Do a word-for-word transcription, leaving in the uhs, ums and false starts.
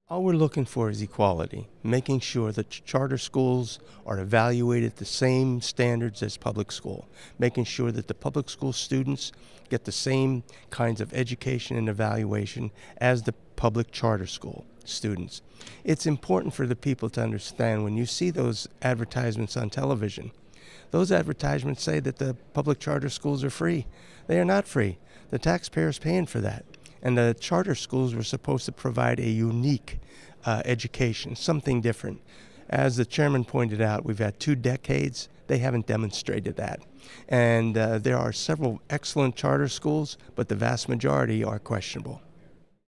All we're looking for is equality, making sure that ch- charter schools are evaluated the same standards as public school, making sure that the public school students get the same kinds of education and evaluation as the public charter school students. It's important for the people to understand when you see those advertisements on television. Those advertisements say that the public charter schools are free. They are not free. The taxpayer's paying for that. And the charter schools were supposed to provide a unique uh, education, something different. As the chairman pointed out, we've had two decades. They haven't demonstrated that. And uh, there are several excellent charter schools, but the vast majority are questionable.